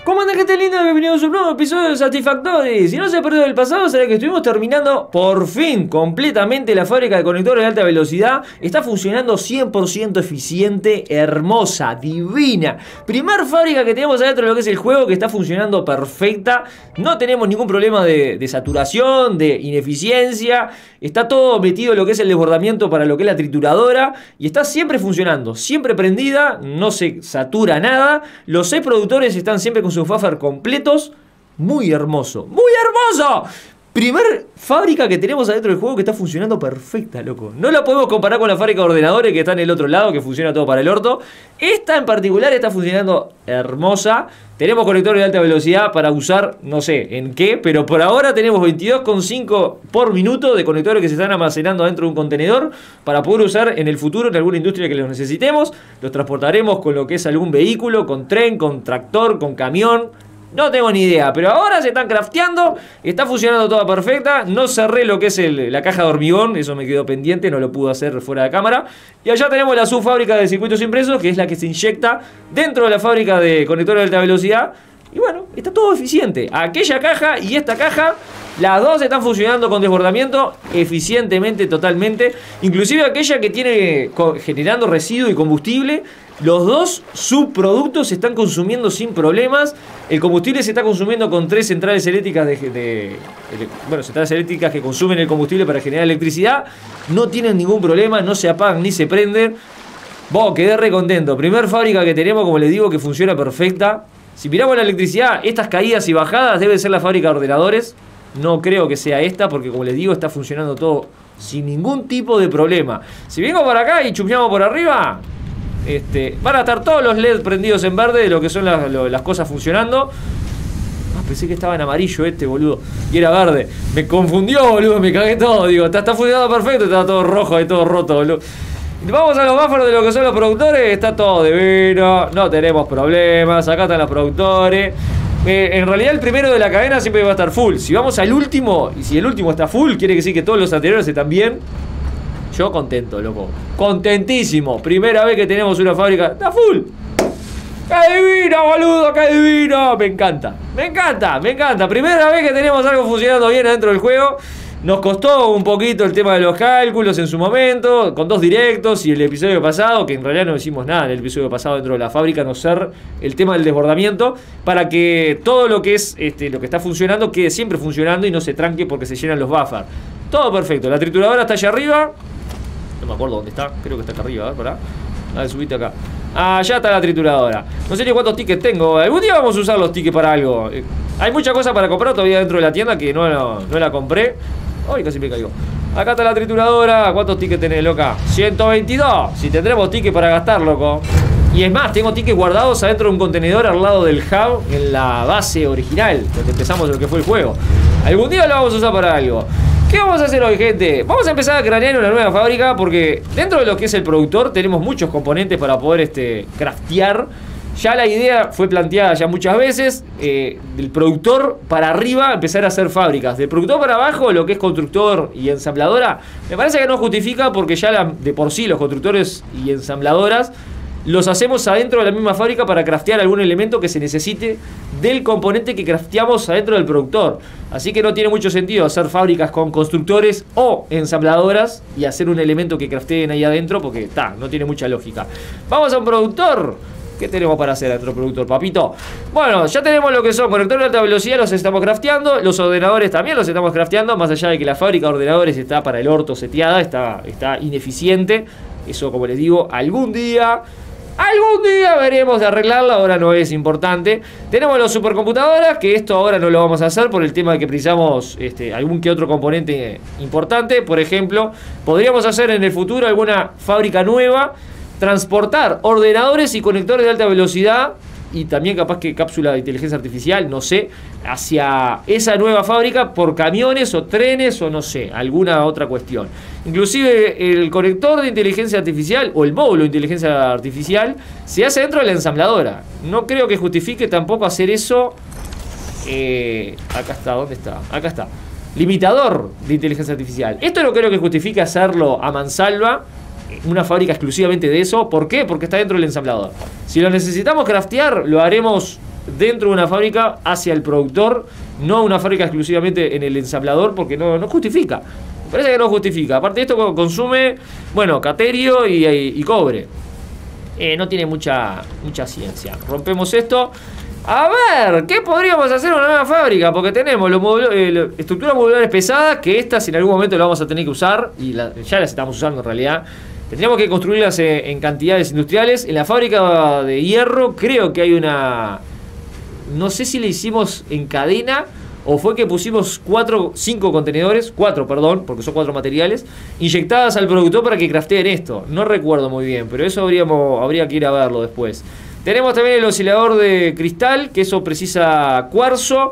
¿Cómo andan, gente linda? Bienvenidos a un nuevo episodio de Satisfactory. Si no se perdió del pasado, será que estuvimos terminando por fin completamente la fábrica de conectores de alta velocidad. Está funcionando 100% eficiente, hermosa, divina. Primer fábrica que tenemos adentro de lo que es el juego, que está funcionando perfecta. No tenemos ningún problema de saturación, de ineficiencia. Está todo metido en lo que es el desbordamiento para lo que es la trituradora. Y está siempre funcionando, siempre prendida, no se satura nada. Los 6 productores están siempre con sus buffer completos. Muy hermoso, muy hermoso. Primer fábrica que tenemos adentro del juego que está funcionando perfecta, loco. No la podemos comparar con la fábrica de ordenadores que está en el otro lado, que funciona todo para el orto. Esta en particular está funcionando hermosa. Tenemos conectores de alta velocidad para usar, no sé en qué, pero por ahora tenemos 22,5 por minuto de conectores que se están almacenando dentro de un contenedor para poder usar en el futuro en alguna industria que los necesitemos. Los transportaremos con lo que es algún vehículo, con tren, con tractor, con camión. No tengo ni idea, pero ahora se están crafteando. Está funcionando toda perfecta. No cerré lo que es la caja de hormigón. Eso me quedó pendiente, no lo pude hacer fuera de cámara. Y allá tenemos la subfábrica de circuitos impresos, que es la que se inyecta dentro de la fábrica de conectores de alta velocidad. Y bueno, está todo eficiente. Aquella caja y esta caja, las dos están funcionando con desbordamiento eficientemente, totalmente. Inclusive aquella que tiene generando residuo y combustible. Los dos subproductos se están consumiendo sin problemas. El combustible se está consumiendo con 3 centrales eléctricas centrales eléctricas que consumen el combustible para generar electricidad. No tienen ningún problema, no se apagan ni se prenden. Quedé re contento. Primer fábrica que tenemos, como les digo, que funciona perfecta. Si miramos la electricidad, estas caídas y bajadas debe ser la fábrica de ordenadores. No creo que sea esta, porque como les digo, está funcionando todo sin ningún tipo de problema. Si vengo para acá y chusmeamos por arriba, van a estar todos los LED prendidos en verde de lo que son las cosas funcionando. Pensé que estaba en amarillo boludo, y era verde. Me confundió, boludo, me cagué todo. Digo, está funcionando perfecto, está todo rojo y todo roto, boludo. Vamos a los buffers de lo que son los productores. Está todo divino, no tenemos problemas. Acá están los productores. En realidad el primero de la cadena siempre va a estar full. Si vamos al último, y si el último está full, quiere decir que todos los anteriores están bien. Yo contento, loco. Contentísimo. Primera vez que tenemos una fábrica. ¡Está full! ¡Qué divino, boludo! ¡Qué divino! Me encanta. Me encanta, me encanta. Primera vez que tenemos algo funcionando bien adentro del juego. Nos costó un poquito el tema de los cálculos en su momento, con 2 directos y el episodio pasado, que en realidad no hicimos nada en el episodio pasado dentro de la fábrica, no ser el tema del desbordamiento, para que todo lo que es lo que está funcionando quede siempre funcionando y no se tranque porque se llenan los buffers. Todo perfecto. La trituradora está allá arriba. No me acuerdo dónde está, creo que está acá arriba, a ver, pará. A ver, subite acá. Allá está la trituradora. No sé ni cuántos tickets tengo. Algún día vamos a usar los tickets para algo. Hay mucha cosa para comprar todavía dentro de la tienda que no la compré. Ay, casi me caigo. Acá está la trituradora. ¿Cuántos tickets tenés, loca? 122. Si tendremos tickets para gastar, loco. Y es más, tengo tickets guardados adentro de un contenedor al lado del hub en la base original, donde empezamos lo que fue el juego. Algún día lo vamos a usar para algo. ¿Qué vamos a hacer hoy, gente? Vamos a empezar a cranear una nueva fábrica, porque dentro de lo que es el productor tenemos muchos componentes para poder craftear. Ya la idea fue planteada ya muchas veces. Del productor para arriba empezar a hacer fábricas. Del productor para abajo, lo que es constructor y ensambladora, me parece que no justifica, porque ya de por sí los constructores y ensambladoras los hacemos adentro de la misma fábrica para craftear algún elemento que se necesite del componente que crafteamos adentro del productor. Así que no tiene mucho sentido hacer fábricas con constructores o ensambladoras y hacer un elemento que crafteen ahí adentro, porque no tiene mucha lógica. Vamos a un productor. ¿Qué tenemos para hacer adentro del productor, papito? Bueno, ya tenemos lo que son conectores de alta velocidad, los estamos crafteando. Los ordenadores también los estamos crafteando, más allá de que la fábrica de ordenadores está para el orto seteada, está ineficiente. Eso, como les digo, algún día veremos de arreglarla, ahora no es importante. Tenemos los supercomputadoras, que esto ahora no lo vamos a hacer por el tema de que precisamos algún que otro componente importante. Por ejemplo, podríamos hacer en el futuro alguna fábrica nueva, transportar ordenadores y conectores de alta velocidad, y también capaz que cápsula de inteligencia artificial, no sé, hacia esa nueva fábrica por camiones o trenes o no sé, alguna otra cuestión. Inclusive el conector de inteligencia artificial o el módulo de inteligencia artificial se hace dentro de la ensambladora. No creo que justifique tampoco hacer eso. Acá está, ¿dónde está? Acá está. Limitador de inteligencia artificial. Esto no creo que justifique hacerlo a mansalva, una fábrica exclusivamente de eso. ¿Por qué? Porque está dentro del ensamblador. Si lo necesitamos craftear, lo haremos dentro de una fábrica hacia el productor, no una fábrica exclusivamente en el ensamblador, porque no justifica. Me parece que no justifica. Aparte de esto consume, bueno, caterio y cobre. No tiene mucha ciencia. Rompemos esto. A ver, ¿qué podríamos hacer en una nueva fábrica? Porque tenemos estructuras modulares pesadas, que estas en algún momento las vamos a tener que usar, y ya las estamos usando en realidad. Tendríamos que construirlas en cantidades industriales. En la fábrica de hierro creo que hay una... No sé si le hicimos en cadena o fue que pusimos 5 contenedores, 4, perdón, porque son 4 materiales, inyectadas al productor para que crafteen esto. No recuerdo muy bien, pero eso habría que ir a verlo después. Tenemos también el oscilador de cristal, que eso precisa cuarzo,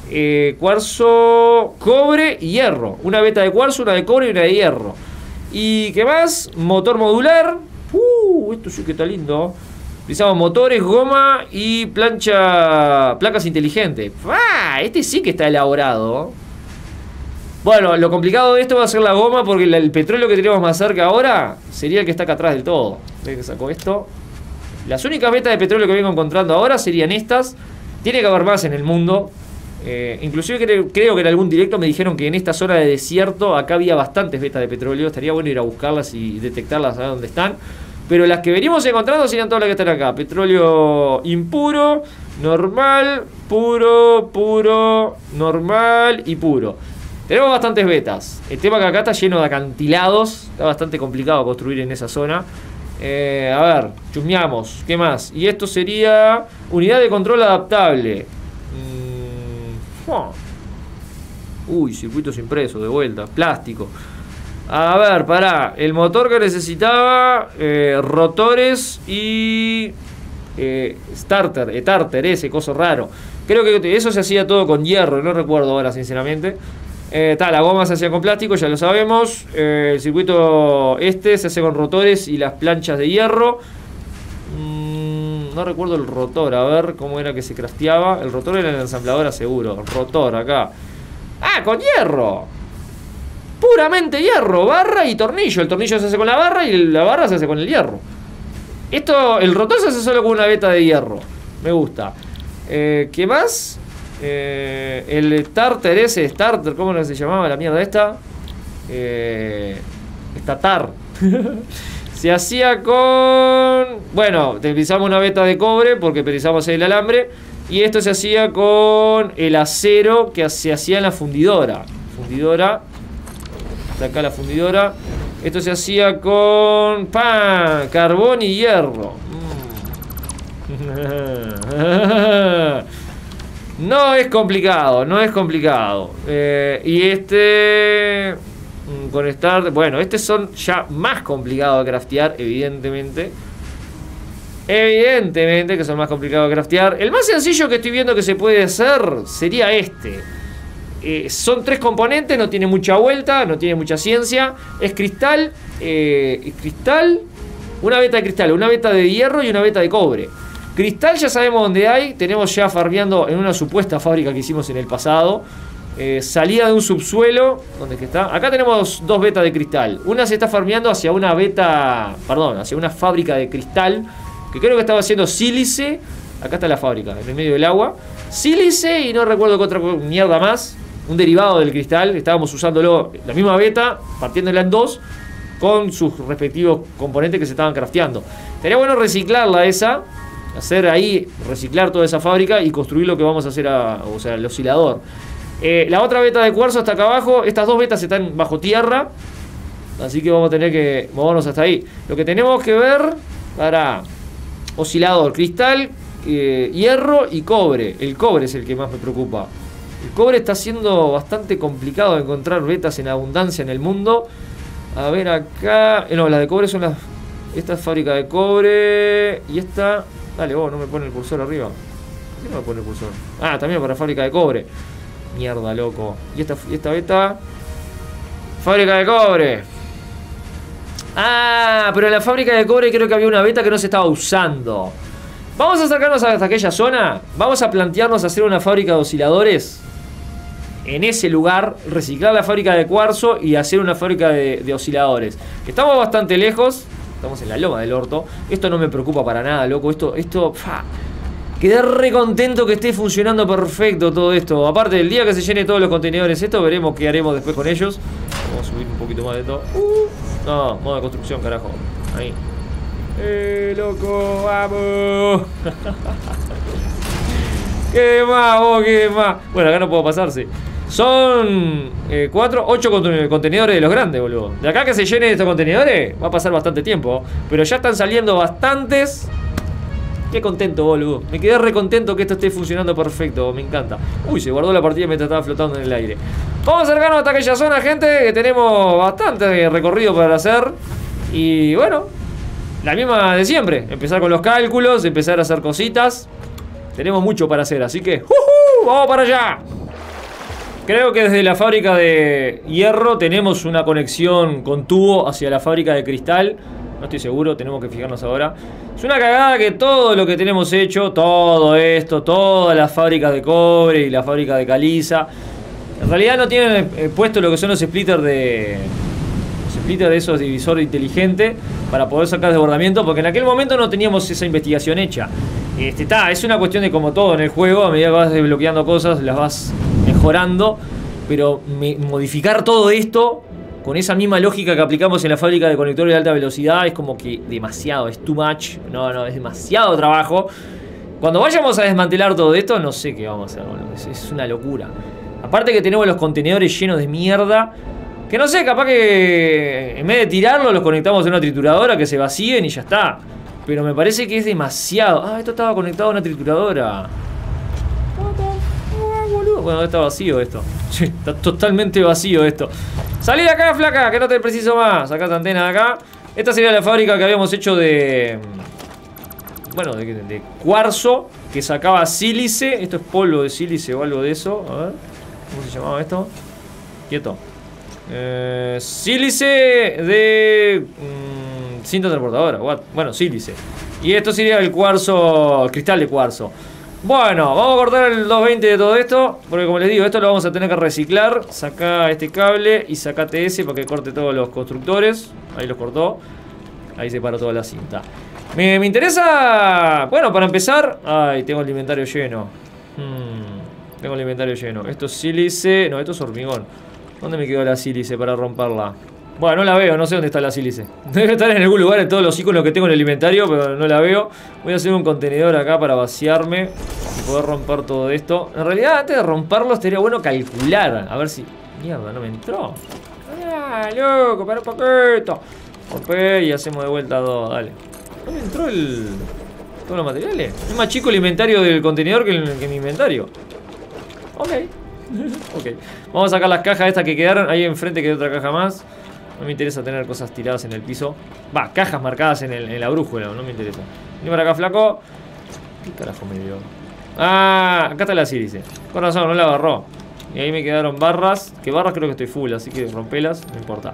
cobre y hierro. Una beta de cuarzo, una de cobre y una de hierro. ¿Y qué más? Motor modular. Esto sí que está lindo. Utilizamos motores, goma y placas inteligentes. Este sí que está elaborado. Bueno, lo complicado de esto va a ser la goma, porque el petróleo que tenemos más cerca ahora sería el que está acá atrás del todo. ¿Ven que saco esto? Las únicas vetas de petróleo que vengo encontrando ahora serían estas. Tiene que haber más en el mundo. Inclusive creo que en algún directo me dijeron que en esta zona de desierto acá había bastantes vetas de petróleo. Estaría bueno ir a buscarlas y detectarlas a dónde están. Pero las que venimos encontrando serían todas las que están acá. Petróleo impuro, normal, puro, normal y puro. Tenemos bastantes vetas. El tema que acá está lleno de acantilados. Está bastante complicado construir en esa zona. A ver, chusmeamos. ¿Qué más? Y esto sería unidad de control adaptable. Uy, circuitos impresos de vuelta. Plástico. A ver, pará. El motor que necesitaba, rotores y starter, ese coso raro. Creo que eso se hacía todo con hierro, no recuerdo ahora sinceramente. La goma se hacía con plástico, ya lo sabemos. El circuito se hace con rotores y las planchas de hierro. No recuerdo el rotor, a ver cómo era que se crafteaba. El rotor era en la ensambladora seguro. Rotor acá. Con hierro. Puramente hierro, barra y tornillo. El tornillo se hace con la barra y la barra se hace con el hierro. El rotor se hace solo con una veta de hierro. Me gusta. ¿Qué más? El starter, ¿cómo no se llamaba la mierda esta? Estatar. Se hacía con... Bueno, utilizamos una veta de cobre porque precisamos el alambre. Y esto se hacía con el acero que se hacía en la fundidora. Está acá la fundidora. Esto se hacía con carbón y hierro. No es complicado. Y con estar... Bueno, estos son ya más complicados de craftear, evidentemente. Que son más complicados de craftear. El más sencillo que estoy viendo que se puede hacer sería este. Son 3 componentes, no tiene mucha vuelta, no tiene mucha ciencia. Es cristal, una veta de cristal, una veta de hierro y una veta de cobre. Cristal ya sabemos dónde hay. Tenemos ya farmeando en una supuesta fábrica que hicimos en el pasado. Salida de un subsuelo. ¿Dónde es que está? Acá tenemos 2 vetas de cristal. Una se está farmeando hacia una hacia una fábrica de cristal, que creo que estaba haciendo sílice. Acá está la fábrica, en el medio del agua. Sílice y no recuerdo qué otra mierda más. Un derivado del cristal. Estábamos usándolo, la misma beta, partiéndola en 2, con sus respectivos componentes que se estaban crafteando. Sería bueno reciclarla esa. Reciclar toda esa fábrica y construir lo que vamos a hacer, el oscilador. La otra beta de cuarzo está acá abajo. Estas 2 betas están bajo tierra, así que vamos a tener que movernos hasta ahí. Lo que tenemos que ver para oscilador, cristal, hierro y cobre. El cobre es el que más me preocupa. El cobre está siendo bastante complicado de encontrar vetas en abundancia en el mundo. A ver acá. No, las de cobre son las... Esta es fábrica de cobre. Y esta... Dale, vos, no me pone el cursor arriba. ¿Por qué no me pone el cursor? También para fábrica de cobre. Mierda, loco. Y esta beta... Fábrica de cobre. Pero en la fábrica de cobre creo que había una beta que no se estaba usando. Vamos a acercarnos hasta aquella zona. Vamos a plantearnos hacer una fábrica de osciladores en ese lugar, reciclar la fábrica de cuarzo y hacer una fábrica de osciladores. Estamos bastante lejos. Estamos en la loma del orto. Esto no me preocupa para nada, loco. Quedé re contento que esté funcionando perfecto todo esto. Aparte, el día que se llene todos los contenedores esto, veremos qué haremos después con ellos. Vamos a subir un poquito más de esto. No, modo de construcción, carajo. Ahí. Loco, vamos. ¿Qué más, vos? ¿Qué más? Bueno, acá no puedo pasarse. Son 8 contenedores de los grandes, boludo. De acá que se llenen estos contenedores va a pasar bastante tiempo. Pero ya están saliendo bastantes. Qué contento, boludo. Me quedé re contento que esto esté funcionando perfecto. Me encanta. Uy, se guardó la partida mientras estaba flotando en el aire. Vamos a acercarnos hasta aquella zona, gente, que tenemos bastante recorrido para hacer. Y bueno, la misma de siempre. Empezar con los cálculos, empezar a hacer cositas. Tenemos mucho para hacer, así que ¡vamos para allá! Creo que desde la fábrica de hierro tenemos una conexión con tubo hacia la fábrica de cristal. No estoy seguro, tenemos que fijarnos ahora. Es una cagada que todo lo que tenemos hecho, todo esto, todas las fábricas de cobre y la fábrica de caliza, en realidad no tienen puesto lo que son los splitters de esos divisores inteligentes para poder sacar desbordamiento, porque en aquel momento no teníamos esa investigación hecha. Es una cuestión de, como todo en el juego, a medida que vas desbloqueando cosas, las vas mejorando, pero modificar todo esto con esa misma lógica que aplicamos en la fábrica de conectores de alta velocidad es como que demasiado, es too much. No, es demasiado trabajo. Cuando vayamos a desmantelar todo esto, no sé qué vamos a hacer, boludo. Es una locura. Aparte que tenemos los contenedores llenos de mierda, que no sé, capaz que en vez de tirarlos los conectamos a una trituradora, que se vacíen y ya está. Pero me parece que es demasiado. Ah, esto estaba conectado a una trituradora. Bueno, está vacío esto. Sí, está totalmente vacío esto. Salí de acá, flaca, que no te preciso más. Sacá esta antena de acá. Esta sería la fábrica que habíamos hecho de... Bueno, de cuarzo, que sacaba sílice. Esto es polvo de sílice o algo de eso. A ver, ¿cómo se llamaba esto? Quieto. Sílice de... cinta transportadora. Bueno, sílice. Y esto sería el cuarzo, el cristal de cuarzo. Bueno, vamos a cortar el 220 de todo esto, porque como les digo, esto lo vamos a tener que reciclar. Sacá este cable y sacate ese para que corte todos los constructores. Ahí los cortó. Ahí se paró toda la cinta. Me interesa... Bueno, para empezar... Ay, tengo el inventario lleno. Tengo el inventario lleno. Esto es sílice... No, esto es hormigón. ¿Dónde me quedó la sílice para romperla? Bueno, no la veo, no sé dónde está la sílice. Debe estar en algún lugar en todos los iconos que tengo en el inventario, pero no la veo. Voy a hacer un contenedor acá para vaciarme y poder romper todo esto. En realidad, antes de romperlo, estaría bueno calcular. A ver si... Mierda, no me entró. ¡Ah, loco! Para un poquito. Rompe y hacemos de vuelta dos, dale. ¿No me entró todos los materiales? Es más chico el inventario del contenedor que mi inventario. Ok. Ok. Vamos a sacar las cajas estas que quedaron. Ahí enfrente quedó otra caja más. No me interesa tener cosas tiradas en el piso. Va, cajas marcadas en la brújula. No me interesa. Vení para acá, flaco. ¿Qué carajo me dio? Ah, acá está la sílice. Con razón, no la agarró. Y ahí me quedaron barras. Que barras creo que estoy full, así que rompelas. No importa.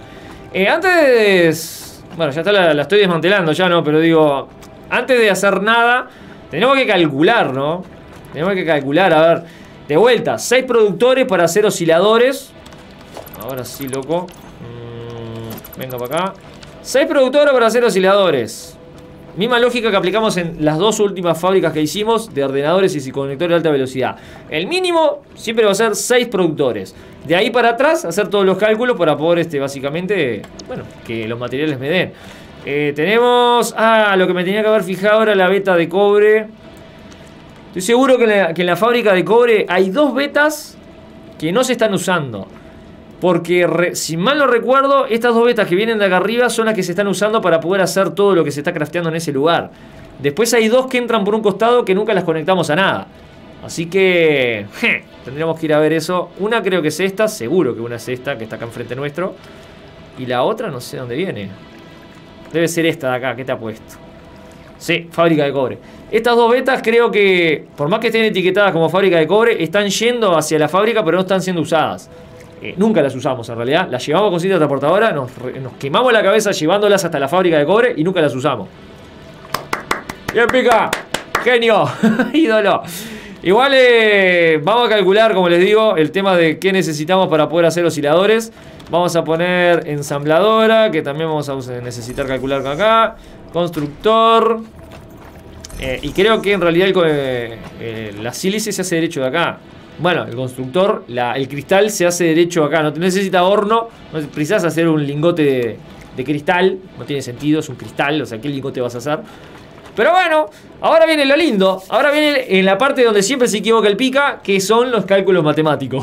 Antes... Bueno, ya está, la estoy desmantelando ya, ¿no? Pero digo... Antes de hacer nada... Tenemos que calcular, ¿no? Tenemos que calcular, a ver... De vuelta, 6 productores para hacer osciladores. Ahora sí, loco. Venga para acá. 6 productores para hacer osciladores. Misma lógica que aplicamos en las dos últimas fábricas que hicimos de ordenadores y conectores de alta velocidad. El mínimo siempre va a ser 6 productores. De ahí para atrás, hacer todos los cálculos para poder, básicamente, bueno, que los materiales me den. Tenemos... Ah, lo que me tenía que haber fijado era la beta de cobre. Estoy seguro que en la fábrica de cobre hay 2 betas que no se están usando. Porque, si mal no recuerdo, estas 2 betas que vienen de acá arriba son las que se están usando para poder hacer todo lo que se está crafteando en ese lugar. Después hay 2 que entran por un costado que nunca las conectamos a nada. Así que... tendríamos que ir a ver eso. Una creo que es esta, seguro que una es esta, que está acá enfrente nuestro. Y la otra no sé dónde viene. Debe ser esta de acá, ¿qué te ha puesto? Sí, fábrica de cobre. Estas 2 betas creo que, por más que estén etiquetadas como fábrica de cobre, están yendo hacia la fábrica, pero no están siendo usadas. Nunca las usamos en realidad. Las llevamos con cinta transportadora, nos quemamos la cabeza llevándolas hasta la fábrica de cobre y nunca las usamos. Bien, pica. Genio. Ídolo. Igual vamos a calcular, como les digo, el tema de qué necesitamos para poder hacer osciladores. Vamos a poner ensambladora, que también vamos a necesitar calcular con acá. Constructor. Y creo que en realidad la sílice se hace derecho de acá. Bueno, el constructor, el cristal se hace derecho acá. No necesita horno, no precisas hacer un lingote de cristal. No tiene sentido, es un cristal. O sea, ¿qué lingote vas a hacer? Pero bueno, ahora viene lo lindo. Ahora viene en la parte donde siempre se equivoca el pica, que son los cálculos matemáticos.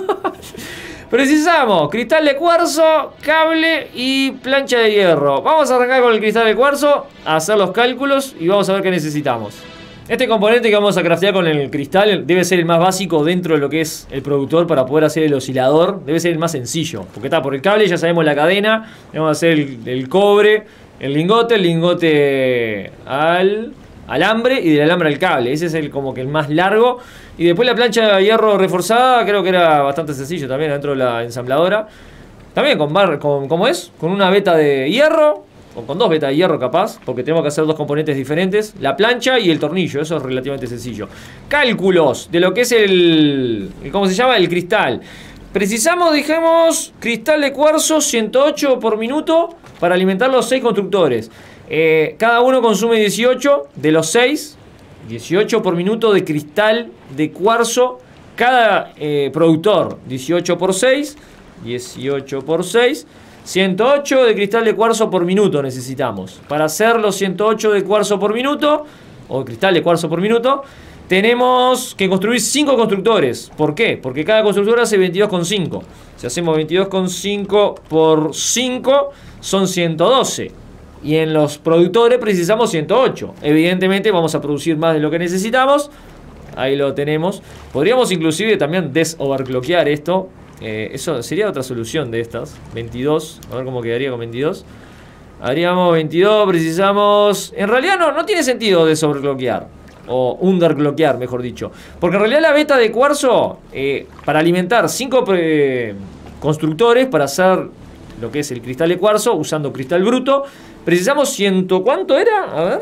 Precisamos cristal de cuarzo, cable y plancha de hierro. Vamos a arrancar con el cristal de cuarzo, a hacer los cálculos y vamos a ver qué necesitamos. Este componente que vamos a craftear con el cristal debe ser el más básico dentro de lo que es el productor para poder hacer el oscilador. Debe ser el más sencillo, porque está por el cable, ya sabemos la cadena. Vamos a hacer el cobre, el lingote al alambre y del alambre al cable. Ese es como que el más largo. Y después la plancha de hierro reforzada, creo que era bastante sencillo también dentro de la ensambladora. También ¿cómo es? Con una veta de hierro, o con dos vetas de hierro capaz, porque tenemos que hacer dos componentes diferentes. La plancha y el tornillo, eso es relativamente sencillo. Cálculos de lo que es ¿cómo se llama? El cristal. Precisamos, dijimos, cristal de cuarzo 108 por minuto para alimentar los 6 constructores. Cada uno consume 18 de los 6. 18 por minuto de cristal de cuarzo. Cada productor, 18 por 6. 18 por 6. 108 de cristal de cuarzo por minuto necesitamos. Para hacer los 108 de cuarzo por minuto, o cristal de cuarzo por minuto, tenemos que construir 5 constructores. ¿Por qué? Porque cada constructor hace 22,5. Si hacemos 22,5 por 5, son 112. Y en los productores precisamos 108. Evidentemente vamos a producir más de lo que necesitamos. Ahí lo tenemos. Podríamos inclusive también desoverclockear esto. Eso sería otra solución de estas. 22. A ver cómo quedaría con 22. Haríamos 22, precisamos... En realidad no tiene sentido desoverclockear. O underclockear, mejor dicho. Porque en realidad la beta de cuarzo, para alimentar 5 constructores, para hacer lo que es el cristal de cuarzo, usando cristal bruto, precisamos ¿cuánto era? A ver.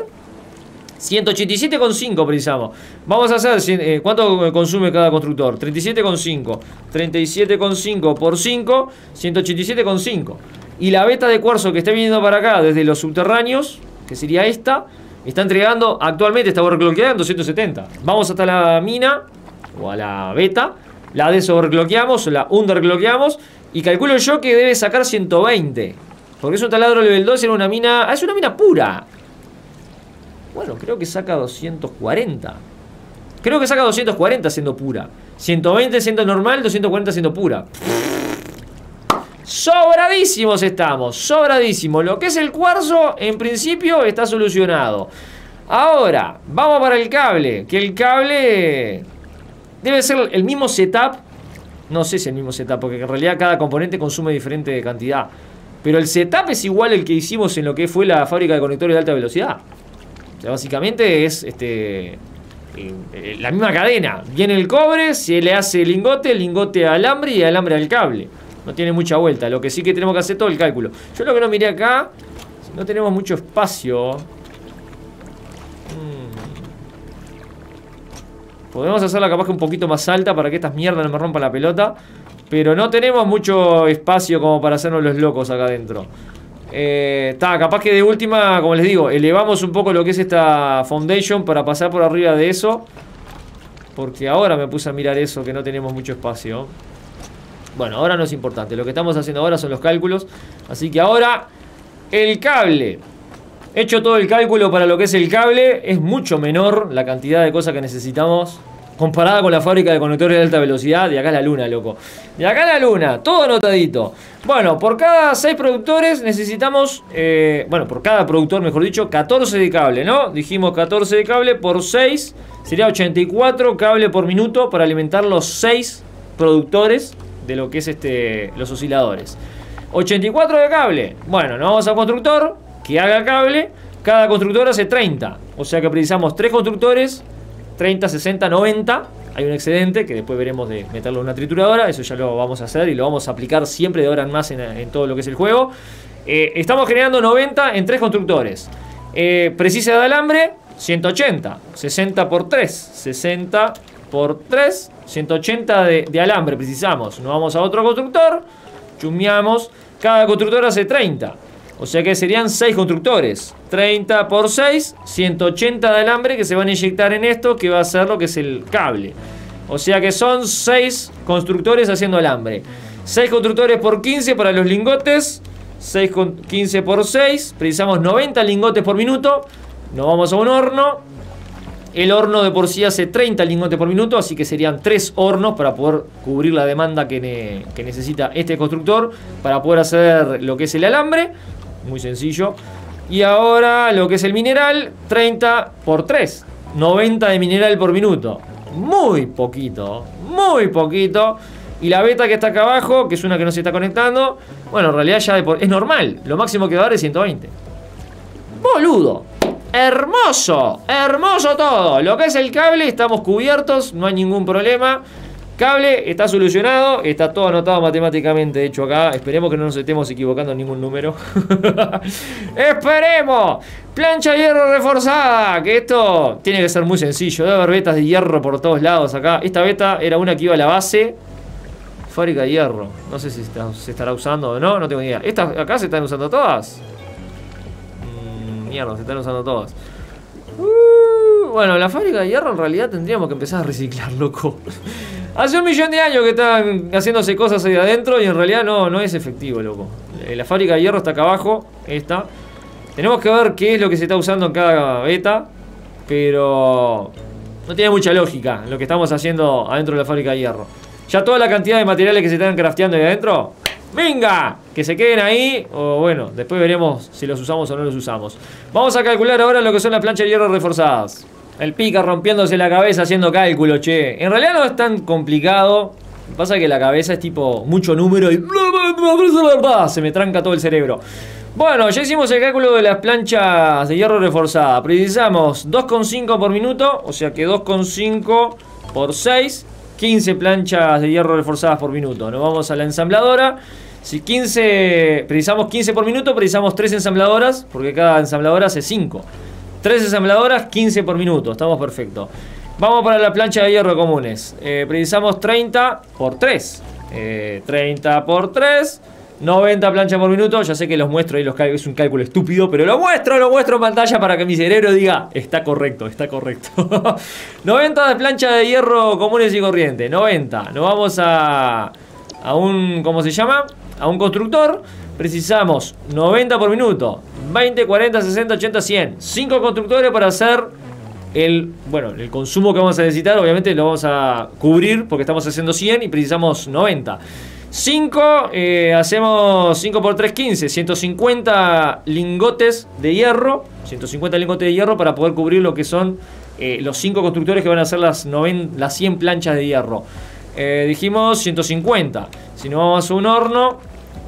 187,5 precisamos. Vamos a hacer, ¿cuánto consume cada constructor? 37,5. 37,5 por 5, 187,5. Y la beta de cuarzo que está viniendo para acá desde los subterráneos, que sería esta, está entregando, actualmente está overclockeada en 270. Vamos hasta la mina, o a la beta, la desoverclockeamos, la underclockeamos, y calculo yo que debe sacar 120. Porque es un taladro level 2, era una mina... es una mina pura. Bueno, creo que saca 240. Creo que saca 240 siendo pura. 120 siendo normal, 240 siendo pura. Sobradísimos estamos, sobradísimos. Lo que es el cuarzo, en principio, está solucionado. Ahora, vamos para el cable. Que el cable debe ser el mismo setup. No sé si es el mismo setup, porque en realidad cada componente consume diferente cantidad. Pero el setup es igual al que hicimos en lo que fue la fábrica de conectores de alta velocidad. O sea, básicamente es la misma cadena. Viene el cobre, se le hace el lingote al alambre y el alambre al cable. No tiene mucha vuelta. Lo que sí que tenemos que hacer todo el cálculo. Yo lo que no miré acá, no tenemos mucho espacio. Podemos hacerla capaz que un poquito más alta para que estas mierdas no me rompan la pelota. Pero no tenemos mucho espacio como para hacernos los locos acá adentro. Capaz que de última, como les digo, elevamos un poco lo que es esta foundation para pasar por arriba de eso. Porque ahora me puse a mirar eso, que no tenemos mucho espacio. Bueno, ahora no es importante. Lo que estamos haciendo ahora son los cálculos. Así que ahora el cable. Hecho todo el cálculo para lo que es el cable, es mucho menor la cantidad de cosas que necesitamos comparada con la fábrica de conectores de alta velocidad. De acá a la luna, loco. De acá a la luna, todo anotadito. Bueno, por cada 6 productores necesitamos, por cada productor, mejor dicho, 14 de cable, ¿no? Dijimos 14 de cable por 6, sería 84 cable por minuto para alimentar los 6 productores de lo que es los osciladores. 84 de cable. Bueno, nos vamos al constructor que haga cable. Cada constructor hace 30. O sea que precisamos 3 constructores, 30, 60, 90. Hay un excedente que después veremos de meterlo en una trituradora. Eso ya lo vamos a hacer y lo vamos a aplicar siempre de ahora en más en todo lo que es el juego. Estamos generando 90 en 3 constructores. Precisa de alambre, 180. 60 por 3. 60 por 3. 180 de alambre precisamos. Nos vamos a otro constructor. Chumeamos. Cada constructor hace 30. O sea que serían 6 constructores. 30 por 6, 180 de alambre que se van a inyectar en esto, que va a ser lo que es el cable. O sea que son 6 constructores haciendo alambre. 6 constructores por 15 para los lingotes. 6 con 15 por 6. Precisamos 90 lingotes por minuto. Nos vamos a un horno. El horno de por sí hace 30 lingotes por minuto, así que serían 3 hornos para poder cubrir la demanda que necesita este constructor para poder hacer lo que es el alambre. Muy sencillo. Y ahora lo que es el mineral, 30 por 3. 90 de mineral por minuto. Muy poquito, muy poquito. Y la beta que está acá abajo, que es una que no se está conectando, bueno, en realidad ya es normal. Lo máximo que va a dar es 120. Boludo. Hermoso, hermoso todo. Lo que es el cable, estamos cubiertos, no hay ningún problema. Cable está solucionado, está todo anotado matemáticamente. De hecho acá, esperemos que no nos estemos equivocando en ningún número. Esperemos. Plancha de hierro reforzada, que esto tiene que ser muy sencillo. Debe haber vetas de hierro por todos lados acá. Esta beta era una que iba a la base. Fábrica de hierro. No sé si se estará usando o no, no tengo ni idea. ¿Estas acá se están usando todas? Mierda, se están usando todas. Bueno, la fábrica de hierro en realidad tendríamos que empezar a reciclar, loco. Hace 1.000.000 de años que están haciéndose cosas ahí adentro y en realidad no es efectivo, loco. La fábrica de hierro está acá abajo, esta. Tenemos que ver qué es lo que se está usando en cada beta, pero no tiene mucha lógica lo que estamos haciendo adentro de la fábrica de hierro. Ya toda la cantidad de materiales que se están crafteando ahí adentro, ¡venga! Que se queden ahí, o bueno, después veremos si los usamos o no los usamos. Vamos a calcular ahora lo que son las planchas de hierro reforzadas. El pica rompiéndose la cabeza haciendo cálculo, che. En realidad no es tan complicado. Lo que pasa es que la cabeza es tipo mucho número y se me tranca todo el cerebro. Bueno, ya hicimos el cálculo de las planchas de hierro reforzada. Precisamos 2,5 por minuto, o sea que 2,5 por 6, 15 planchas de hierro reforzadas por minuto. Nos vamos a la ensambladora. Si precisamos 15 por minuto, precisamos 3 ensambladoras, porque cada ensambladora hace 5. 3 ensambladoras, 15 por minuto. Estamos perfectos. Vamos para la plancha de hierro comunes. Precisamos 30 por 3. 30 por 3. 90 planchas por minuto. Ya sé que los muestro ahí, es un cálculo estúpido, pero lo muestro en pantalla para que mi cerebro diga, está correcto, está correcto. 90 de plancha de hierro comunes y corriente. 90. Nos vamos a un, ¿cómo se llama? A un constructor. Precisamos 90 por minuto. 20, 40, 60, 80, 100. 5 constructores para hacer el consumo que vamos a necesitar. Obviamente lo vamos a cubrir porque estamos haciendo 100 y precisamos 90. 5, hacemos 5 por 3, 15. 150 lingotes de hierro. 150 lingotes de hierro para poder cubrir lo que son los 5 constructores que van a hacer las 100 planchas de hierro. Dijimos 150. Si nos vamos a un horno,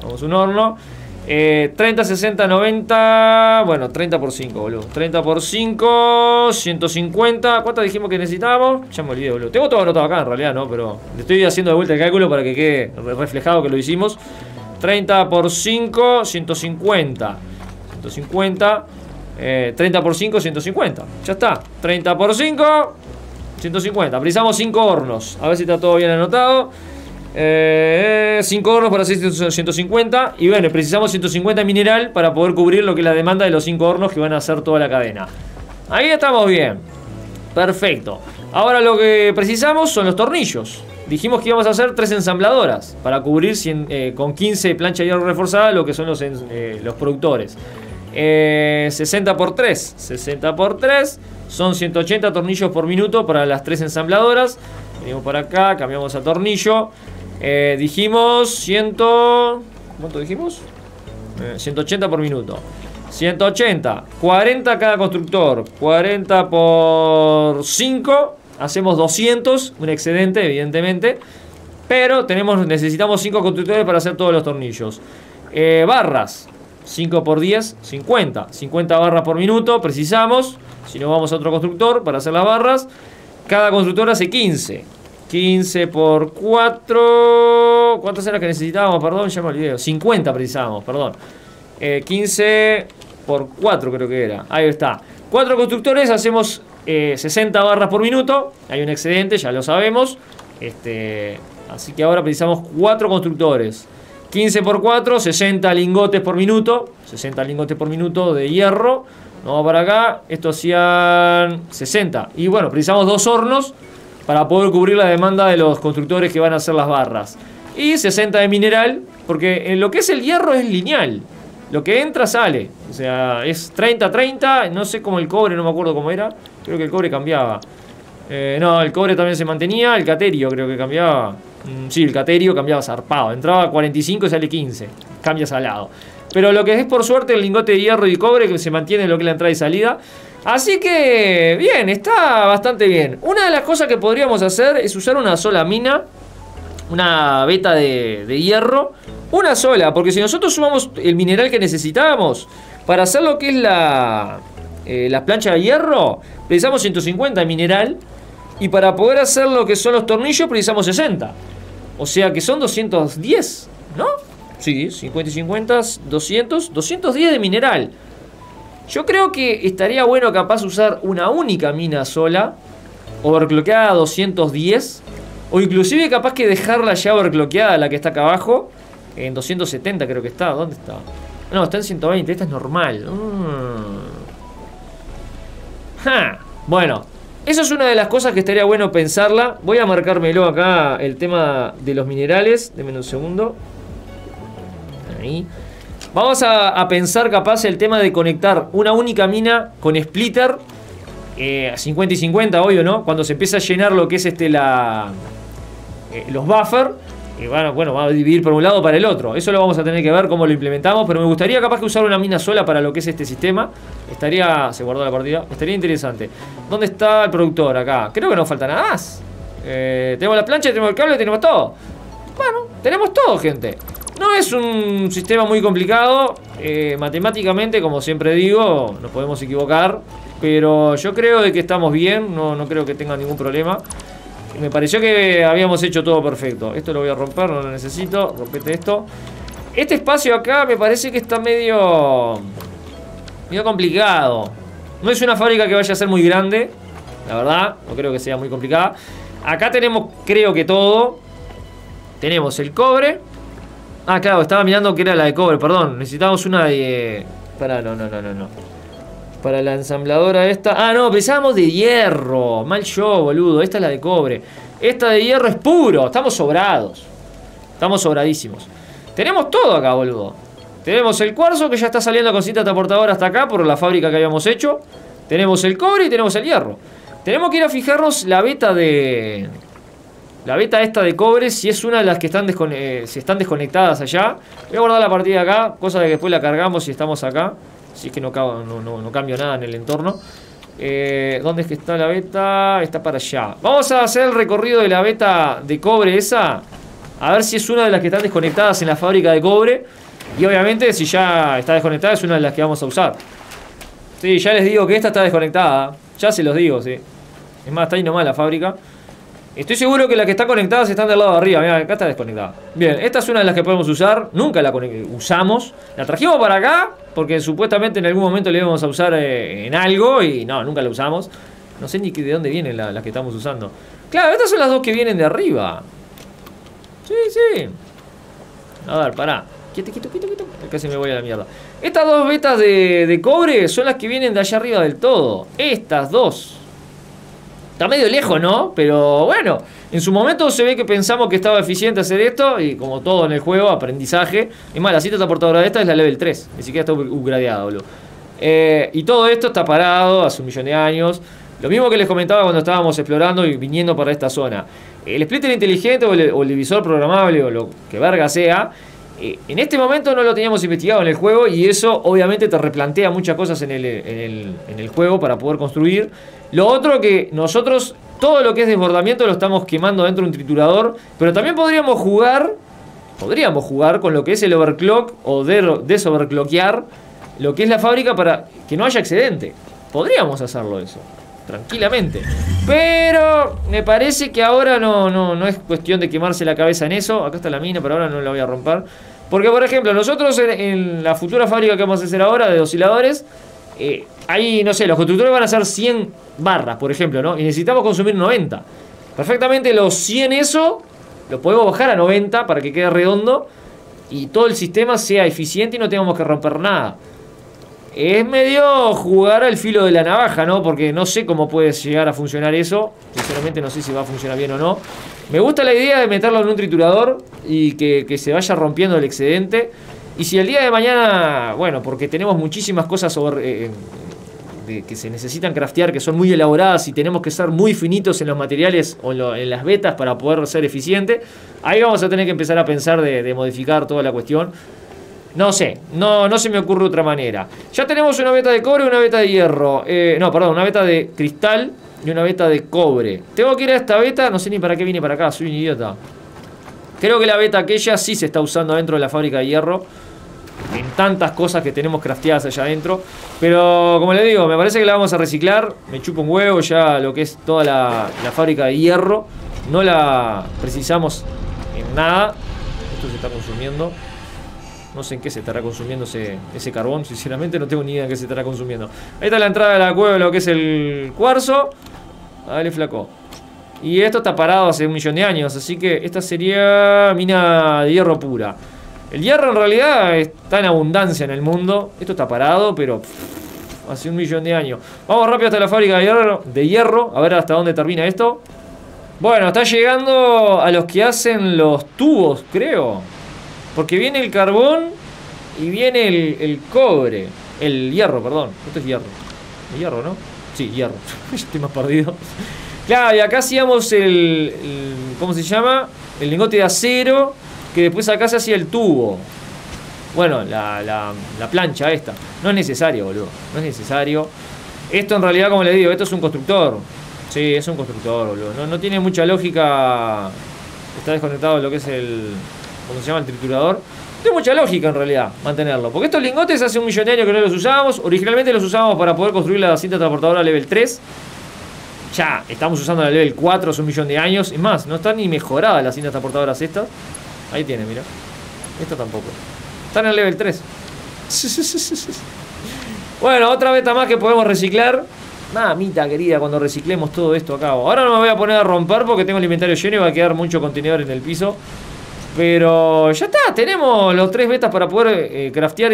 30, 60, 90. Bueno, 30 por 5, boludo. 30 por 5, 150. ¿Cuánto dijimos que necesitábamos? Ya me olvidé, boludo. Tengo todo anotado acá en realidad, ¿no? Pero le estoy haciendo de vuelta el cálculo para que quede reflejado que lo hicimos. 30 por 5, 150. 150. 30 por 5, 150. Ya está. 30 por 5, 150. Precisamos 5 hornos. A ver si está todo bien anotado. 5 hornos para hacer 150. Y bueno, precisamos 150 mineral para poder cubrir lo que es la demanda de los 5 hornos que van a hacer toda la cadena. Ahí estamos bien. Perfecto. Ahora lo que precisamos son los tornillos. Dijimos que íbamos a hacer 3 ensambladoras para cubrir con 15 planchas de hierro reforzada lo que son los productores. 60 por 3. 60 por 3 son 180 tornillos por minuto para las 3 ensambladoras. Venimos para acá, cambiamos a tornillo. Dijimos 100. ¿Cuánto dijimos? 180 por minuto. 180. 40 cada constructor. 40 por 5. Hacemos 200. Un excedente, evidentemente. Pero necesitamos 5 constructores para hacer todos los tornillos. Barras. 5 por 10, 50. 50 barras por minuto. Precisamos. Si no, vamos a otro constructor para hacer las barras. Cada constructor hace 15. 15 por 4. ¿Cuántas eran que necesitábamos? Perdón, ya me olvidé. 50 precisábamos, perdón. 15 por 4 creo que era. Ahí está. 4 constructores, hacemos 60 barras por minuto. Hay un excedente, ya lo sabemos. Así que ahora precisamos 4 constructores. 15 por 4, 60 lingotes por minuto. 60 lingotes por minuto de hierro. Nos vamos para acá. Esto hacían 60. Y bueno, precisamos 2 hornos para poder cubrir la demanda de los constructores que van a hacer las barras. Y 60 de mineral, porque en lo que es el hierro es lineal. Lo que entra sale. O sea, es 30-30. No sé cómo el cobre, no me acuerdo cómo era. Creo que el cobre cambiaba. No, el cobre también se mantenía. El caterio creo que cambiaba. Sí, el caterio cambiaba zarpado. Entraba 45 y sale 15. Cambia salado. Pero lo que es por suerte el lingote de hierro y cobre que se mantiene en lo que es la entrada y salida. Así que, bien, está bastante bien. Una de las cosas que podríamos hacer es usar una sola mina. Una veta de hierro. Una sola, porque si nosotros sumamos el mineral que necesitábamos para hacer lo que es la plancha de hierro, precisamos 150 de mineral. Y para poder hacer lo que son los tornillos precisamos 60. O sea que son 210, ¿no? Sí, 50 y 50, 210 de mineral. Yo creo que estaría bueno capaz usar una única mina sola, overclockeada a 210, o inclusive capaz que dejarla ya overclockeada, la que está acá abajo, en 270 creo que está. ¿Dónde está? No, está en 120, esta es normal. Bueno, eso es una de las cosas que estaría bueno pensarla. Voy a marcármelo acá el tema de los minerales. Denme un segundo. Ahí. Vamos a pensar capaz el tema de conectar una única mina con splitter. 50 y 50, obvio, ¿no? Cuando se empieza a llenar lo que es los buffers. Bueno, va a dividir por un lado para el otro. Eso lo vamos a tener que ver cómo lo implementamos. Pero me gustaría capaz que usar una mina sola para lo que es este sistema. Se guardó la partida. Estaría interesante. ¿Dónde está el productor? Acá. Creo que no falta nada más. Tenemos la plancha, tenemos el cable, tenemos todo. Bueno, tenemos todo, gente. No es un sistema muy complicado. Matemáticamente, como siempre digo, nos podemos equivocar. Pero yo creo de que estamos bien. No creo que tenga ningún problema. Me pareció que habíamos hecho todo perfecto. Esto lo voy a romper, no lo necesito. Rompete esto. Este espacio acá me parece que está medio complicado. No es una fábrica que vaya a ser muy grande, la verdad, no creo que sea muy complicada. Acá tenemos, creo que todo. Tenemos el cobre. Ah, claro, estaba mirando que era la de cobre, perdón. Necesitamos una de... no. Para la ensambladora esta... Ah, no, pensábamos de hierro. Mal yo, boludo. Esta es la de cobre. Esta de hierro es puro. Estamos sobrados. Estamos sobradísimos. Tenemos todo acá, boludo. Tenemos el cuarzo que ya está saliendo con cinta transportadora hasta acá por la fábrica que habíamos hecho. Tenemos el cobre y tenemos el hierro. Tenemos que ir a fijarnos la beta de... La beta esta de cobre, si es una de las que están están desconectadas allá. Voy a guardar la partida acá, cosa de que después la cargamos si estamos acá. Si es que no cambio nada en el entorno. ¿Dónde es que está la beta? Está para allá. Vamos a hacer el recorrido de la beta de cobre esa. A ver si es una de las que están desconectadas en la fábrica de cobre. Y obviamente si ya está desconectada es una de las que vamos a usar. Sí, ya les digo que esta está desconectada. Ya se los digo, sí. Es más, está ahí nomás la fábrica. Estoy seguro que las que están conectadas están del lado de arriba. Mirá, acá está desconectada. Bien, esta es una de las que podemos usar. Nunca la usamos. La trajimos para acá porque supuestamente en algún momento la íbamos a usar en algo. Y no, nunca la usamos. No sé ni de dónde vienen las que estamos usando. Claro, estas son las dos que vienen de arriba. Sí. A ver, pará. Quieto. Casi me voy a la mierda. Estas dos vetas de cobre son las que vienen de allá arriba del todo. Estas dos. Está medio lejos, ¿no? Pero bueno, en su momento se ve que pensamos que estaba eficiente hacer esto. Y como todo en el juego, aprendizaje. Es más, la cinta transportadora de esta es la level 3. Ni siquiera está upgradeada, boludo. Y todo esto está parado hace 1.000.000 de años. Lo mismo que les comentaba cuando estábamos explorando y viniendo para esta zona. El splitter inteligente o el divisor programable o lo que verga sea, en este momento no lo teníamos investigado en el juego. Y eso obviamente te replantea muchas cosas en el juego para poder construir. Lo otro que nosotros, todo lo que es desbordamiento lo estamos quemando dentro de un triturador. Pero también podríamos jugar con lo que es el overclock o desoverclockear lo que es la fábrica para que no haya excedente. Podríamos hacerlo eso, tranquilamente. Pero me parece que ahora no es cuestión de quemarse la cabeza en eso. Acá está la mina, pero ahora no la voy a romper. Porque, por ejemplo, nosotros en la futura fábrica que vamos a hacer ahora de osciladores... ahí, no sé, los constructores van a hacer 100 barras, por ejemplo, ¿no? Y necesitamos consumir 90. Perfectamente los 100 eso, lo podemos bajar a 90 para que quede redondo. y todo el sistema sea eficiente y no tengamos que romper nada. Es medio jugar al filo de la navaja, ¿no? Porque no sé cómo puede llegar a funcionar eso. Sinceramente no sé si va a funcionar bien o no. Me gusta la idea de meterlo en un triturador y que se vaya rompiendo el excedente. Y si el día de mañana, bueno, porque tenemos muchísimas cosas que se necesitan craftear, que son muy elaboradas y tenemos que ser muy finitos en los materiales o en las vetas para poder ser eficiente, ahí vamos a tener que empezar a pensar de modificar toda la cuestión. No sé, no se me ocurre otra manera. Ya tenemos una veta de cobre y una veta de hierro. No, perdón, una veta de cristal y una veta de cobre. Tengo que ir a esta veta, no sé ni para qué vine para acá, soy un idiota. Creo que la beta aquella sí se está usando dentro de la fábrica de hierro, en tantas cosas que tenemos crafteadas allá adentro. Pero como les digo, me parece que la vamos a reciclar. Me chupa un huevo ya lo que es toda la fábrica de hierro. No la precisamos en nada. Esto se está consumiendo. No sé en qué se estará consumiendo ese carbón. Sinceramente no tengo ni idea en qué se estará consumiendo. Ahí está la entrada de la cueva de lo que es el cuarzo. Dale, flaco. Y esto está parado hace 1.000.000 de años. Así que esta sería mina de hierro pura. El hierro en realidad está en abundancia en el mundo. Esto está parado, pero hace 1.000.000 de años. Vamos rápido hasta la fábrica de hierro. A ver hasta dónde termina esto. Bueno, está llegando a los que hacen los tubos, creo. Porque viene el carbón y viene el cobre. El hierro, perdón. Esto es hierro. ¿El hierro, no? Sí, hierro. Estoy más perdido. Claro, y acá hacíamos ¿cómo se llama? El lingote de acero. Que después acá se hacía el tubo. Bueno, la plancha esta. No es necesario, boludo. No es necesario. Esto en realidad, como les digo, esto es un constructor. Sí, es un constructor, boludo. No tiene mucha lógica. Está desconectado de lo que es ¿cómo se llama? El triturador. No tiene mucha lógica en realidad mantenerlo. Porque estos lingotes hace 1.000.000 de años que no los usábamos. Originalmente los usábamos para poder construir la cinta transportadora level 3. Ya estamos usando la level 4 hace 1.000.000 de años. Es más, no están ni mejoradas las cintas transportadoras estas. Ahí tiene, mira. Esta tampoco. Están en el level 3. Bueno, otra beta más que podemos reciclar. Mamita querida, cuando reciclemos todo esto acá. Ahora no me voy a poner a romper porque tengo el inventario lleno y va a quedar mucho contenedor en el piso. Pero ya está, tenemos los 3 betas para poder craftear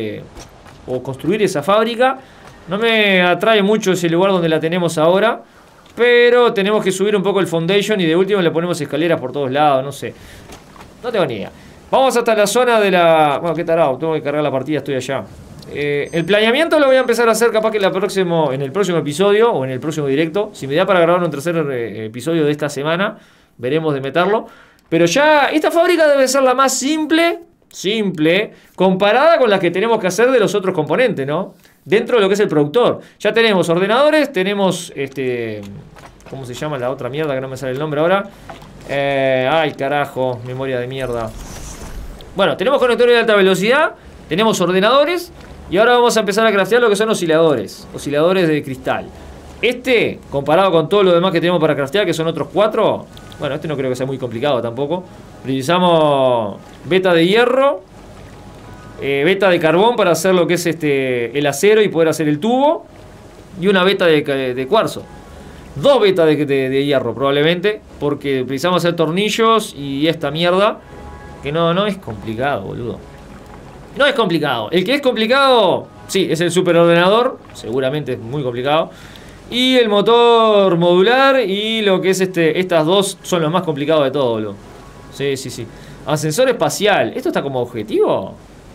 o construir esa fábrica. No me atrae mucho ese lugar donde la tenemos ahora, pero tenemos que subir un poco el foundation y de último le ponemos escaleras por todos lados, no sé. No tengo ni idea. Vamos hasta la zona de la... Bueno, qué tarado, tengo que cargar la partida, estoy allá. El planeamiento lo voy a empezar a hacer capaz que en el próximo episodio o en el próximo directo. Si me da para grabar un tercer episodio de esta semana, veremos de meterlo. Pero ya esta fábrica debe ser la más simple, comparada con las que tenemos que hacer de los otros componentes, ¿no? Dentro de lo que es el productor. Ya tenemos ordenadores, tenemos ¿cómo se llama la otra mierda que no me sale el nombre ahora? Ay, carajo, memoria de mierda. Bueno, tenemos conectores de alta velocidad, tenemos ordenadores y ahora vamos a empezar a craftear lo que son osciladores de cristal. Comparado con todo lo demás que tenemos para craftear, que son otros 4, bueno, no creo que sea muy complicado tampoco. Precisamos beta de hierro, beta de carbón para hacer lo que es el acero y poder hacer el tubo, y una beta de cuarzo. 2 betas de hierro probablemente, porque precisamos hacer tornillos y esta mierda, que no es complicado, boludo. No es complicado. El que es complicado, sí, es el superordenador, seguramente es muy complicado. Y el motor modular y lo que es estas dos son los más complicados de todo, boludo. Sí. Ascensor espacial. ¿Esto está como objetivo?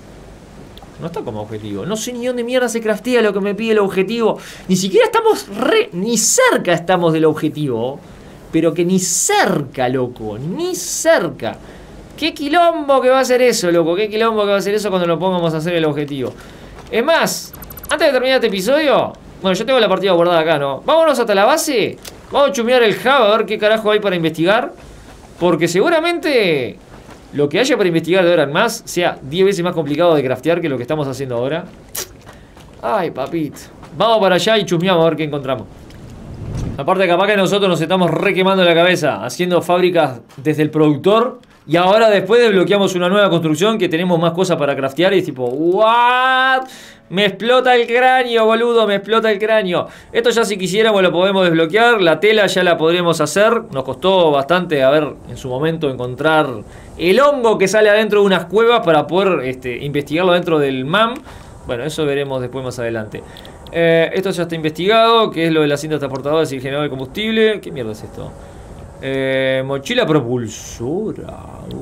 No está como objetivo. No sé ni dónde mierda se craftea lo que me pide el objetivo. Ni siquiera estamos ni cerca estamos del objetivo. Pero que ni cerca, loco. Ni cerca. ¿Qué quilombo que va a ser eso, loco? ¿Qué quilombo que va a ser eso cuando lo pongamos a hacer el objetivo? Es más, antes de terminar este episodio... Bueno, yo tengo la partida guardada acá, ¿no? Vámonos hasta la base. Vamos a chumear el hub a ver qué carajo hay para investigar. Porque seguramente lo que haya para investigar de ahora en más sea 10 veces más complicado de craftear que lo que estamos haciendo ahora. Ay, papito. Vamos para allá y chusmeamos a ver qué encontramos. Aparte, capaz que nosotros nos estamos requemando la cabeza haciendo fábricas desde el productor. Y ahora después desbloqueamos una nueva construcción que tenemos más cosas para craftear y es tipo, ¿what? Me explota el cráneo, boludo, me explota el cráneo. Esto ya si quisiéramos lo podemos desbloquear. La tela ya la podríamos hacer. Nos costó bastante, a ver, en su momento encontrar el hongo que sale adentro de unas cuevas para poder investigarlo dentro del MAM. Bueno, eso veremos después más adelante. Esto ya está investigado, que es lo de las cintas transportadoras y el generador de combustible. ¿Qué mierda es esto? Mochila propulsora.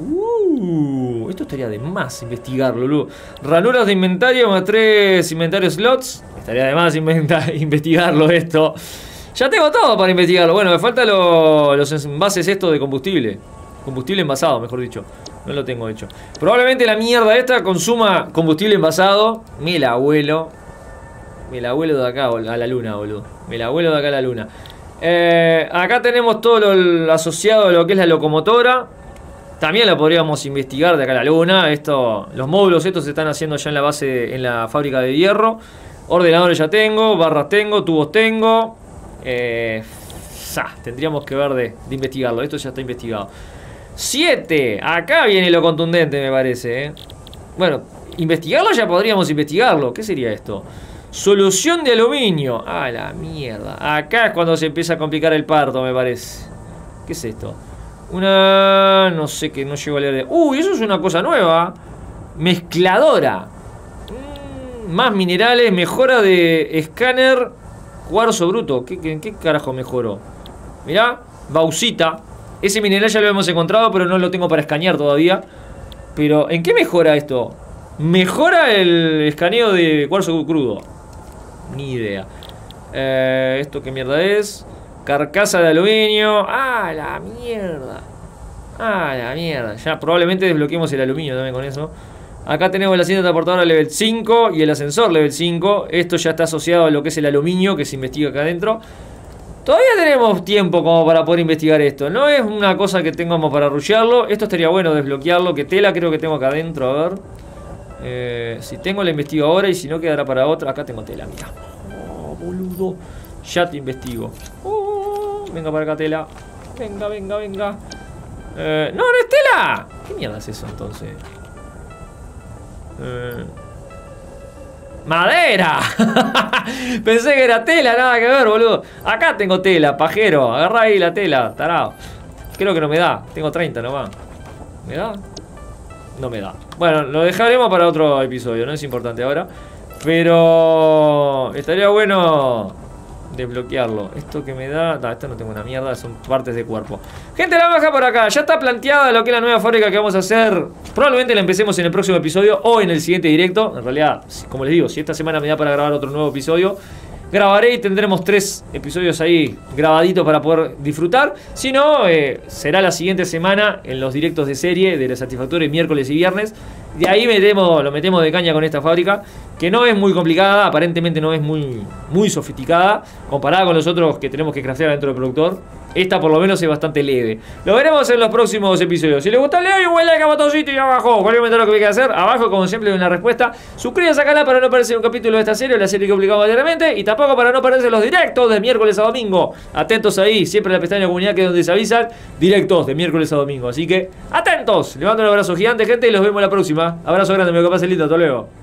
Esto estaría de más investigarlo, boludo. Ranuras de inventario más 3 inventario slots. Estaría de más investigarlo esto. Ya tengo todo para investigarlo. Bueno, me faltan los envases estos de combustible. Combustible envasado, mejor dicho. No lo tengo hecho. Probablemente la mierda esta consuma combustible envasado. Me la vuelo. Me la vuelo de acá a la luna, boludo. Me la vuelo de acá a la luna. Acá tenemos todo lo asociado a lo que es la locomotora. También la podríamos investigar de acá a la luna. Los módulos estos se están haciendo ya en la base, en la fábrica de hierro. Ordenadores ya tengo, barras tengo, tubos tengo. Tendríamos que ver de investigarlo. Esto ya está investigado. 7. Acá viene lo contundente, me parece. Bueno, investigarlo ya podríamos investigarlo. ¿Qué sería esto? Solución de aluminio. Ah, la mierda. Acá es cuando se empieza a complicar el parto, me parece. ¿Qué es esto? No sé, que no llego a leer. Uy, eso es una cosa nueva. Mezcladora. Más minerales. Mejora de escáner. Cuarzo bruto. ¿Qué carajo mejoró? Mirá. Bauxita. Ese mineral ya lo hemos encontrado, pero no lo tengo para escanear todavía. Pero, ¿en qué mejora esto? Mejora el escaneo de cuarzo crudo. Ni idea. ¿Esto qué mierda es? Carcasa de aluminio. ¡Ah, la mierda! ¡Ah, la mierda! Ya probablemente desbloqueemos el aluminio también con eso. Acá tenemos la cinta transportadora level 5 y el ascensor level 5. Esto ya está asociado a lo que es el aluminio que se investiga acá adentro. Todavía tenemos tiempo como para poder investigar esto. No es una cosa que tengamos para rushearlo. Esto estaría bueno desbloquearlo. Que tela creo que tengo acá adentro, a ver. Si tengo la investigo ahora y si no quedará para otra. Acá tengo tela, mira. Oh, boludo. Ya te investigo. Venga para acá, tela. Venga, venga, venga. No, no es tela. ¿Qué mierda es eso entonces? ¡Madera! Pensé que era tela, nada que ver, boludo. Acá tengo tela, pajero. Agarra ahí la tela, tarado. Creo que no me da. Tengo 30 nomás. ¿Me da? No me da. Bueno, lo dejaremos para otro episodio. No es importante ahora. Pero estaría bueno desbloquearlo. Esto que me da... No, esto no tengo una mierda. Son partes de cuerpo. Gente, la baja por acá. Ya está planteada lo que es la nueva fábrica que vamos a hacer. Probablemente la empecemos en el próximo episodio o en el siguiente directo. En realidad, como les digo, si esta semana me da para grabar otro nuevo episodio, grabaré y tendremos 3 episodios ahí grabaditos para poder disfrutar. Si no, será la siguiente semana en los directos de serie de la Satisfactory, miércoles y viernes. De ahí lo metemos de caña con esta fábrica, que no es muy complicada, aparentemente no es muy sofisticada, comparada con los otros que tenemos que craftear dentro del productor. Esta por lo menos es bastante leve. Lo veremos en los próximos episodios. Si les gustó el video, un buen like a botoncito y abajo cualquier comentario que hay que hacer. Abajo, como siempre, hay una respuesta. Suscríbanse al canal para no perderse un capítulo de esta serie, la serie que publicamos diariamente. Y tampoco para no perderse los directos de miércoles a domingo. Atentos ahí, siempre en la pestaña de comunidad, que es donde se avisan directos de miércoles a domingo. Así que, atentos. Les mando un abrazo gigante, gente, y los vemos la próxima. Abrazo grande, me que pasen lindo. Hasta luego.